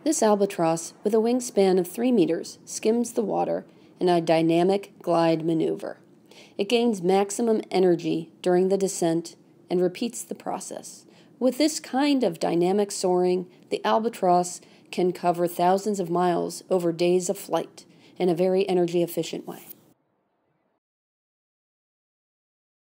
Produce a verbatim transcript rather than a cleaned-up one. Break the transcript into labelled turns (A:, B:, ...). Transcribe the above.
A: This albatross, with a wingspan of three meters, skims the water in a dynamic glide maneuver. It gains maximum energy during the descent and repeats the process. With this kind of dynamic soaring, the albatross can cover thousands of miles over days of flight in a very energy efficient way.